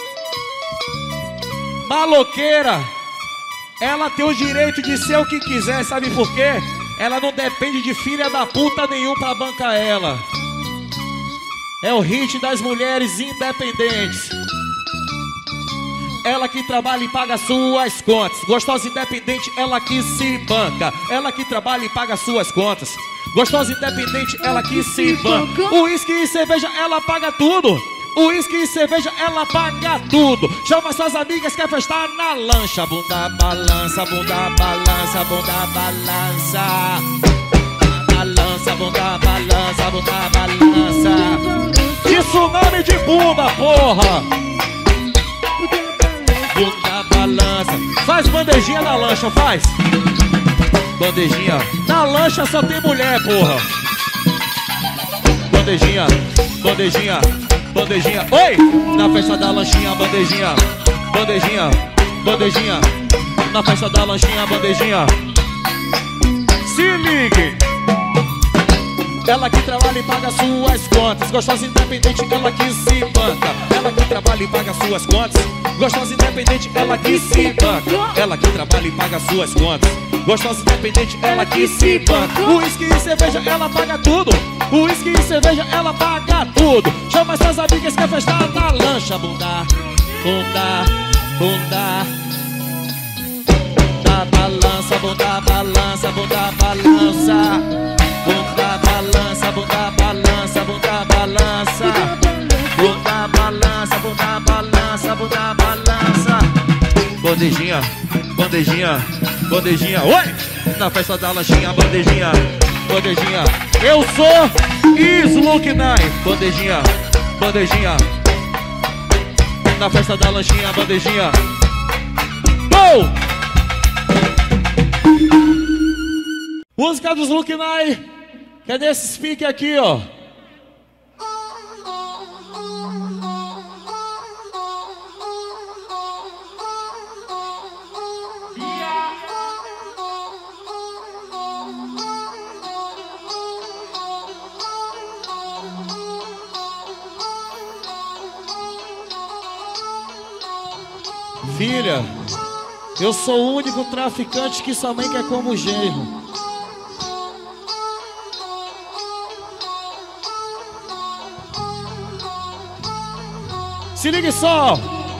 maloqueira. Ela tem o direito de ser o que quiser, sabe por quê? Ela não depende de filha da puta nenhum pra bancar ela. É o hit das mulheres independentes. Ela que trabalha e paga suas contas. Gostosa independente, ela que se banca. Ela que trabalha e paga suas contas. Gostosa independente, ela que se banca. Uísque e cerveja, ela paga tudo. Uísque e cerveja, ela paga tudo. Chama suas amigas, quer festar na lancha. Bunda balança, bunda balança, bunda balança. Balança, bunda balança, bunda balança. De tsunami de bunda, porra. Bunda balança. Faz bandejinha na lancha, faz. Bandejinha. Na lancha só tem mulher, porra. Bandejinha, bandejinha. Bandejinha, oi! Na festa da lanchinha, bandejinha. Bandejinha, bandejinha. Na festa da lanchinha, bandejinha. Se ligue! Ela que trabalha e paga suas contas. Gostosa independente, ela que se banca. Ela que trabalha e paga suas contas. Gostosa independente, ela que se banca. Ela que trabalha e paga suas contas. Gostosa independente, ela que se banca. Uísque e cerveja, ela paga tudo. Uísque e cerveja, ela paga tudo. Chama suas amigas, quer festar na lancha. Bunda, bunda, bunda. Bunda balança, bunda balança, bunda balança. Bunda balança, bunda balança, bunda balança. Bunda balança, bunda balança, bunda balança. Bandejinha, bandejinha, bandejinha, oi! Na festa da lanchinha, bandejinha, bandejinha. Eu sou Sluk Nine. Bandejinha, bandejinha. Na festa da lanchinha, bandejinha. Gol! Música dos Sluk Nine. Cadê esse speak aqui, ó? Filha, eu sou o único traficante que sua mãe quer como genro. Se ligue só!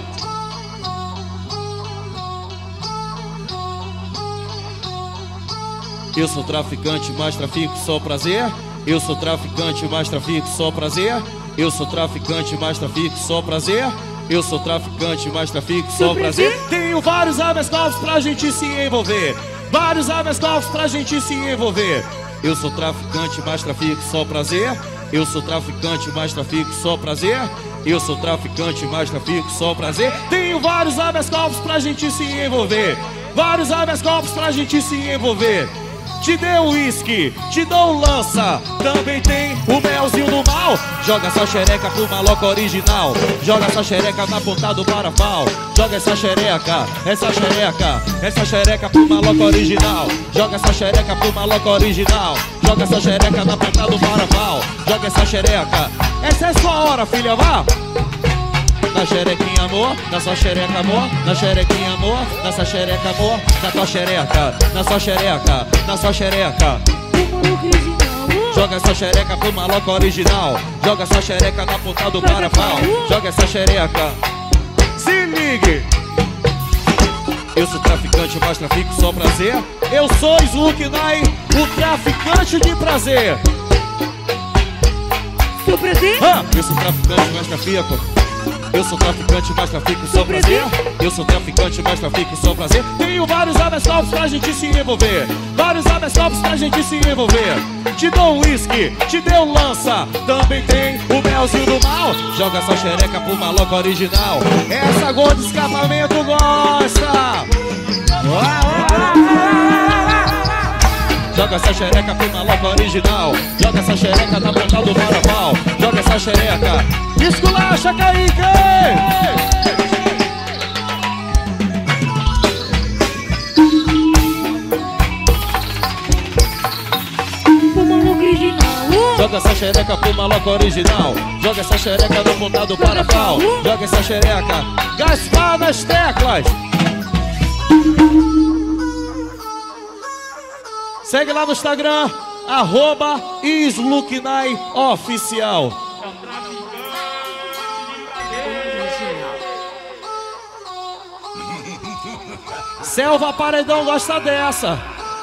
Eu sou traficante, mas trafico só prazer. Eu sou traficante, mas trafico só prazer. Eu sou traficante, mas trafico só prazer. Eu sou traficante, mas trafico só prazer. Tenho vários habeas corpus pra gente se envolver. Vários habeas corpus pra gente se envolver. Eu sou traficante, mas trafico só prazer. Eu sou traficante, mas trafico só prazer. Eu sou traficante, mas trafico só prazer. Tenho vários habeas corpus pra gente se envolver. Vários habeas corpus pra gente se envolver. Te deu uísque, te dou lança. Também tem o melzinho do mal. Joga essa xereca pro maloca original. Joga essa xereca na ponta do parafal. Joga essa xereca, essa xereca, essa xereca pro maloca original. Joga essa xereca pro maloca original. Joga essa xereca na ponta do parafal. Joga essa xereca. Essa é sua hora, filha, vá. na xerequinha, amor, na sua xereca, amor, na xerequinha, amor, na sua xereca, amor, na tua xereca, na sua xereca, na sua xereca. Joga essa xereca pro maloca original. Joga essa xereca na ponta do parafal. Joga essa xereca. Se ligue. Eu sou traficante, mas trafico só prazer. Eu sou Sluknai, o traficante de prazer. Seu prazer? Ah, eu sou traficante, mas trafico. Eu sou traficante, mas trafico só prazer. Eu sou traficante, mas trafico só prazer. Tenho vários habeas corpus pra gente se envolver. Vários habeas corpus pra gente se envolver. Te dou um uísque, te deu um lança. Também tem o melzinho do mal. Joga essa xereca pro maloca original. Essa gorda de escapamento gosta. Joga essa xereca pro maloca original. Joga essa xereca na ponta do parafal. Joga essa xereca. Esculacha, Kaique! Joga essa xereca pro maloca original. Joga essa xereca na ponta do parafal. Joga essa xereca. Gaspar nas teclas. Segue lá no Instagram, arroba Sluknai Oficial. Selva Paredão gosta dessa.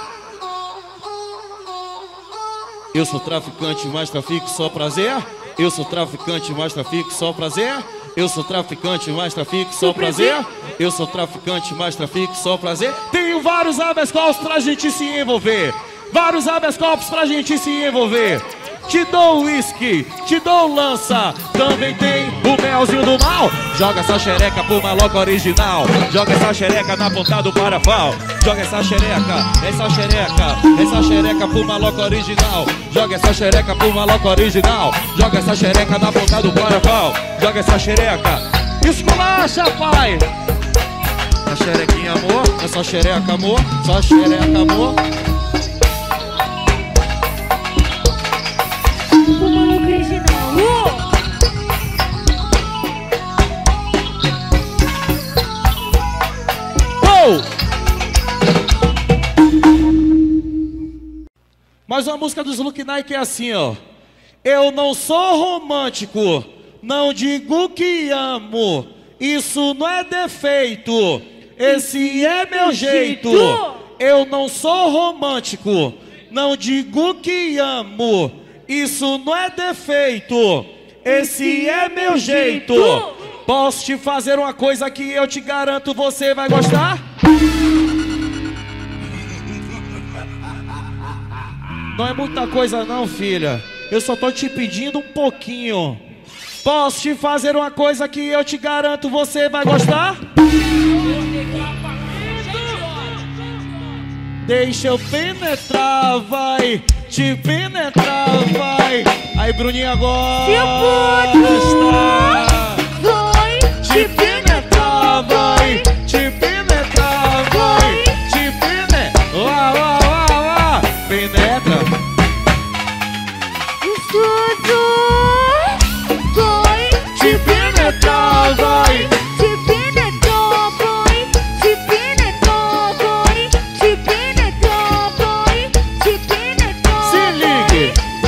Eu sou traficante, mas trafico só prazer. Eu sou traficante, mas trafico só prazer. Eu sou traficante, mas trafico só prazer. Eu sou traficante, mas trafico só prazer. Tenho vários habeas corpus pra gente se envolver. Vários habeas corpus pra gente se envolver. Te dou uísque, te dou lança. Também tem o melzinho do mal. Joga essa xereca pro maloca original. Joga essa xereca na ponta do parafal. Joga essa xereca, essa xereca, essa xereca pro maloca original. Joga essa xereca pro maloca original. Joga essa xereca na ponta do parafal. Joga essa xereca. Esculacha, pai. A xerequinha, amor. Essa xereca, amor. Só xereca, amor. Mais uma música do Sluknai que é assim, ó. Eu não sou romântico, não digo que amo. Isso não é defeito, esse é meu jeito. Eu não sou romântico, não digo que amo. Isso não é defeito, esse é meu jeito. Posso te fazer uma coisa que eu te garanto você vai gostar? Não é muita coisa não, filha. Eu só tô te pedindo um pouquinho. Posso te fazer uma coisa que eu te garanto você vai gostar? Deixa eu penetrar, vai. Te penetrar, vai. Aí, Bruninha, gosta. Vai. Te penetrar, vai. Te penetrar, vai. Te penetrar. Uá, uá, uá, uá. Penetra. Gostoso. Vai. Te penetrar, vai. Te penetrar, vai. Te penetrar, vai. Te penetrar, vai. Te penetrar. Se ligue.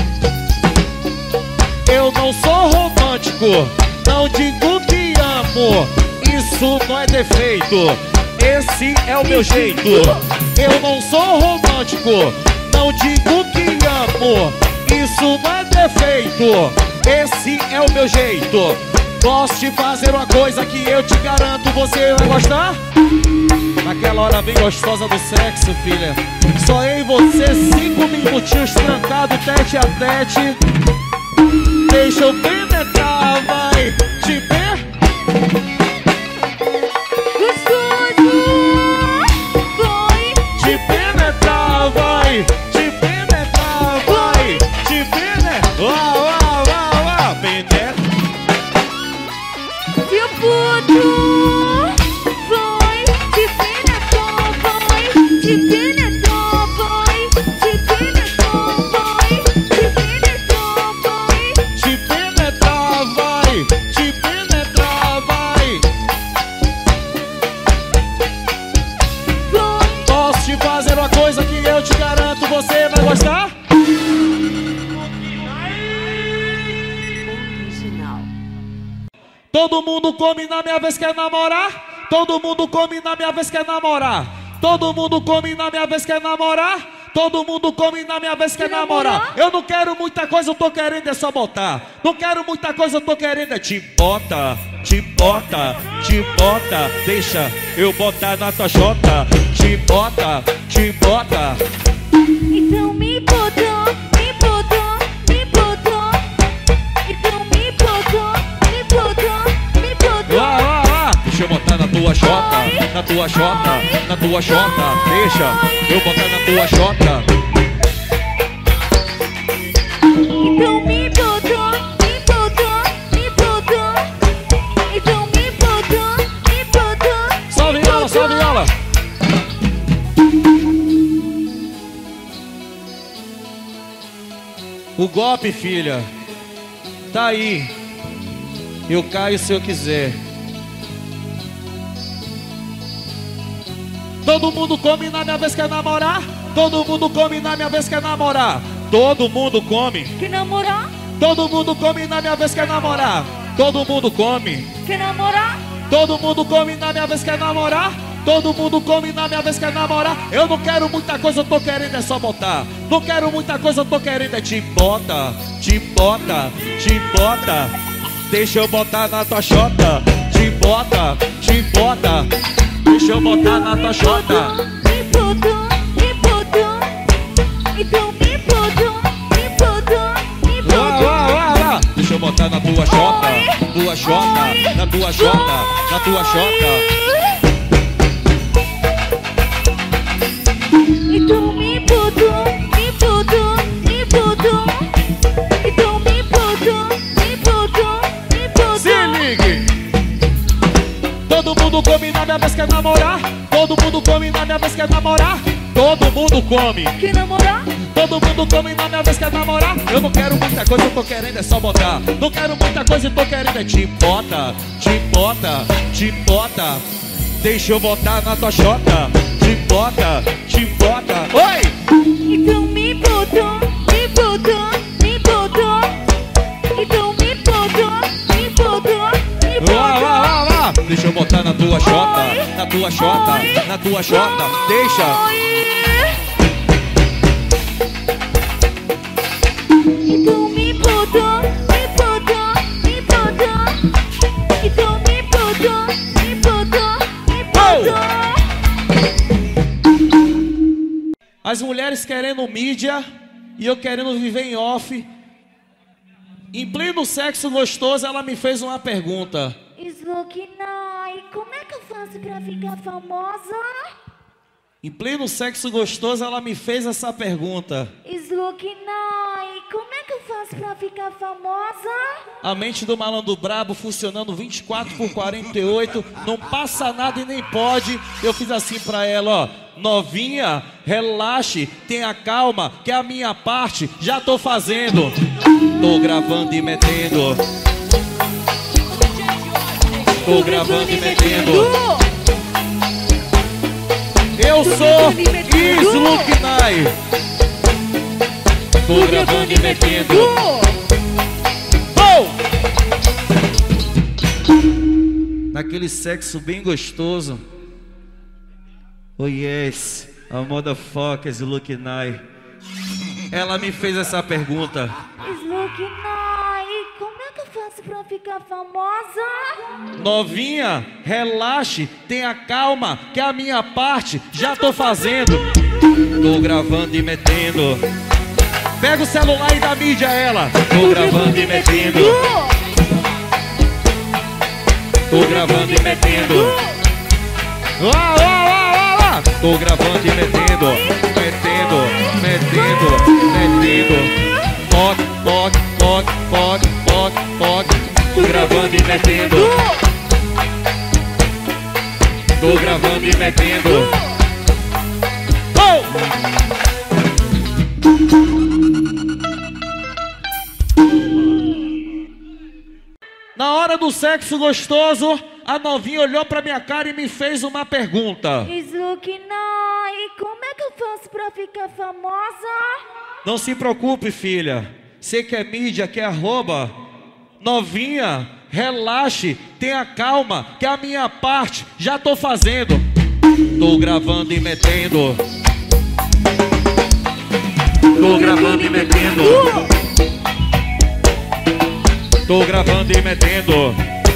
Eu não sou romântico, não digo que amo. Isso não é defeito, esse é o meu jeito. Eu não sou romântico, não digo que amo. Isso não é defeito, esse é o meu jeito. Posso te fazer uma coisa que eu te garanto você vai gostar? Naquela hora bem gostosa do sexo, filha. Só eu e você, cinco minutinhos trancado, tete a tete. Deixa eu penetrar, vai. Te ver? Gostoso. Vai. Te penetrar, vai. Te penetrar, vai. Te penetrar. Uau, uau, uau, uau. Penetra. Seu puto. Vai. Te penetrar, vai. Te penetrar, vai. Te penetrar, vai. Te penetrar, vai. Te penetrar, vai. Te penetrar, vai. Posso te fazer uma coisa que eu te garanto, você vai gostar? Todo mundo come na minha vez quer namorar. Todo mundo come na minha vez quer namorar. Todo mundo come na minha vez quer namorar. Todo mundo come na minha vez quer namorar. Eu não quero muita coisa, eu tô querendo é só botar. Não quero muita coisa, eu tô querendo é te bota, te bota, te bota. Deixa eu botar na tua jota. Te bota, te bota. Então me botou, me botou, me botou. Então me botou, me botou, me botou. Lá, lá, lá. Deixa eu botar na tua jota, na tua jota, na tua jota. Deixa eu botar na tua jota. Então me botou, me botou, me botou. Então me botou, me botou. Só viola, só viola. O golpe, filha, tá aí. Eu caio se eu quiser. Todo mundo come na minha vez quer namorar. Todo mundo come na minha vez quer namorar. Todo mundo come. Quer namorar? Todo mundo come na minha vez quer namorar. Todo mundo come. Quer namorar? Todo mundo come na minha vez quer namorar. Todo mundo come na minha vez quer namorar. Eu não quero muita coisa, eu tô querendo é só botar. Não quero muita coisa, eu tô querendo é te bota, te bota, te bota. Deixa eu botar na tua chota. Te bota, te bota. Deixa eu botar na tua chota. Me botou, me botou. Então me botou, me botou, me botou. Lá, lá, lá, lá. Deixa eu botar na tua chota. Tua chota, na tua chota, na tua chota. Então me botou, me botou, me botou. Então me botou, me botou, me botou. Se ligue! Todo mundo come na minha vez quer namorar. Todo mundo come na minha vez quer namorar. Todo mundo come. Quer namorar? Todo mundo come na minha vez quer namorar. Eu não quero muita coisa, eu tô querendo é só botar. Não quero muita coisa, eu tô querendo é te bota, te bota, te bota. Deixa eu botar na tua chota. Te bota, te bota. Oi! Então me botou, me botou, me botou. Então me botou, me botou, me botou. Lá, lá, lá, lá. Deixa eu botar na tua chota, na tua chota, na tua chota. Deixa. Então me botou, me botou, me botou. Então me botou, me botou, me botou. As mulheres querendo mídia e eu querendo viver em off. Em pleno sexo gostoso, ela me fez uma pergunta. Sluknai, como é que eu faço pra ficar famosa? Em pleno sexo gostoso, ela me fez essa pergunta. Sluknai, como é que eu faço pra ficar famosa? A mente do malandro brabo funcionando vinte e quatro por quarenta e oito. Não passa nada e nem pode. Eu fiz assim pra ela, ó. Novinha, relaxe, tenha calma, que a minha parte já tô fazendo. Tô gravando e metendo. Tô gravando e metendo. Eu sou Sluknai. Tô gravando e metendo. Oh! Naquele sexo bem gostoso. Oh yes, a motherfucker Sluknai. Ela me fez essa pergunta. Sluknai, como é que eu faço pra ficar famosa? Novinha, relaxe, tenha calma, que a minha parte já tô fazendo. Tô gravando e metendo. Pega o celular e dá mídia a ela. Tô gravando e metendo. Tô gravando e metendo. Lá, lá, lá, lá, lá. Tô gravando e metendo. Metendo, metendo, metendo. Toque, toque, toque, toque, toque, toque. Tô gravando e metendo. Tô gravando e metendo. Oh! Na hora do sexo gostoso, a novinha olhou pra minha cara e me fez uma pergunta. Sluknai, Oi, como é que eu faço pra ficar famosa? Não se preocupe, filha. Você que é mídia, que é arroba. Novinha, relaxe, tenha calma, que a minha parte já tô fazendo. Tô gravando e metendo. Tô gravando e metendo. Tô gravando e metendo.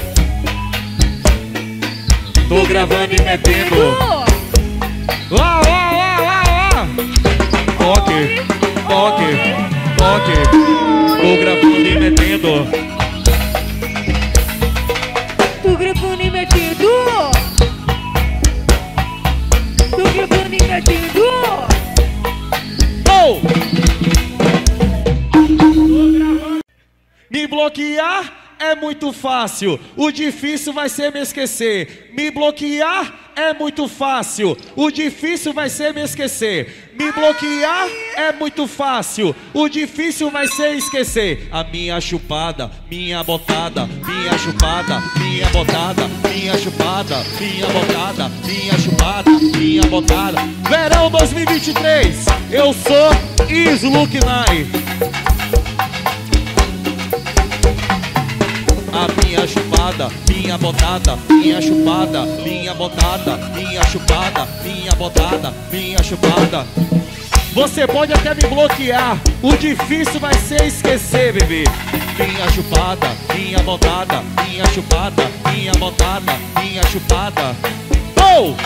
Tô gravando e metendo. Uau, uau, uau, uau, uau. Toque, toque, toque. Tô gravando e metendo. Tô gravando e metendo. Tô gravando e metendo. Oh! Me bloquear é muito fácil, o difícil vai ser me esquecer. Me bloquear é muito fácil, o difícil vai ser me esquecer. Me bloquear é muito fácil, o difícil vai ser esquecer. A minha chupada, minha botada, minha chupada, minha botada, minha chupada, minha botada, minha chupada, minha botada. Verão dois mil e vinte e três, eu sou Sluknai. A minha chupada, minha botada, minha chupada, minha botada, minha chupada, minha botada, minha chupada. Você pode até me bloquear, o difícil vai ser esquecer, bebê. Minha chupada, minha botada, minha chupada, minha botada, minha chupada. Oh!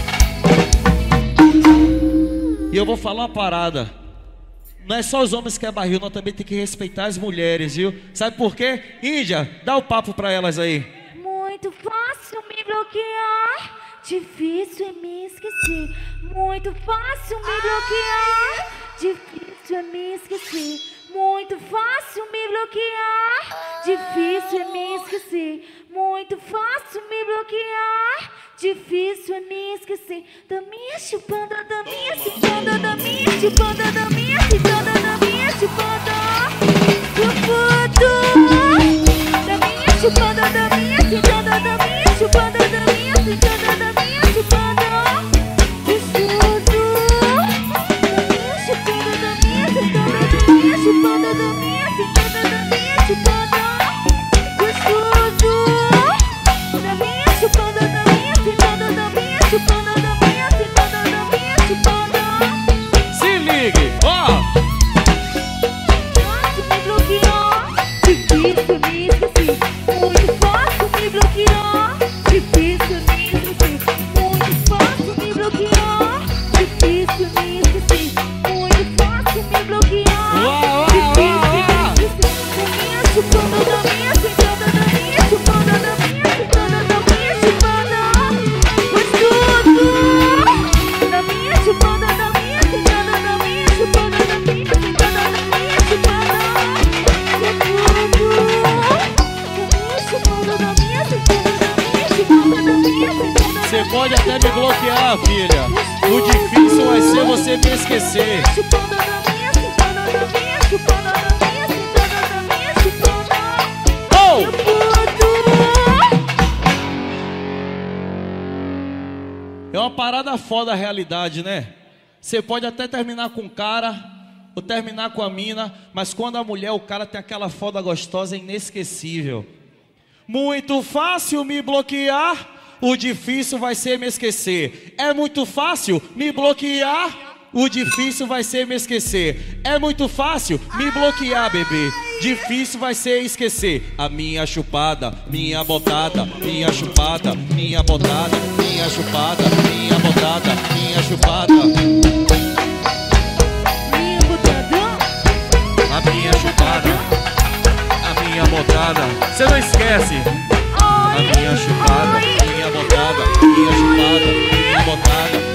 E eu vou falar uma parada. Não é só os homens que é barril, nós também tem que respeitar as mulheres, viu? Sabe por quê? Índia, dá o papo pra elas aí. Muito fácil me bloquear, difícil é me esquecer. Muito fácil me bloquear, difícil é me esquecer. Muito fácil me bloquear, difícil é me esquecer. Muito fácil me bloquear, difícil é me esquecer. Da minha chupada, da minha chupada, da minha chupada, da minha chupada, da minha chupada. Chupada. Da minha chupada, da minha chupada, da minha chupada, da minha chupada, da minha chupada. Gostoso. Da minha chupada, da minha chupada, da minha chupada, da minha chupada, da minha chupada. Gostoso. Da minha chupada, da minha chupada, da minha chupada, da minha chupada, da minha chupada. Se ligue, ó! Fácil me bloquear, difícil me esquecer. Muito fácil me bloquear, difícil me esquecer. Muito fácil me bloquear, difícil me esquecer. Muito fácil me bloquear, difícil me esquecer. Da minha chupada, da minha chupada, da minha chupada, da minha chupada, da minha chupada. Gostoso. Da minha chupada, da minha chupada, da minha chupada, da minha chupada, da minha chupada. Você pode até me bloquear, filha. O difícil vai ser você me esquecer. Oh! É uma parada foda a realidade, né? Você pode até terminar com o cara ou terminar com a mina, mas quando a mulher, o cara tem aquela foda gostosa, é inesquecível. Muito fácil me bloquear, o difícil vai ser me esquecer. É muito fácil me bloquear, o difícil vai ser me esquecer. É muito fácil me bloquear, bebê. Difícil vai ser esquecer. A minha chupada, minha botada, minha chupada, minha botada, minha chupada, minha botada, minha chupada. Minha botada. A minha chupada, a minha botada. Você não esquece. A minha chupada, minha botada, minha chupada, minha botada.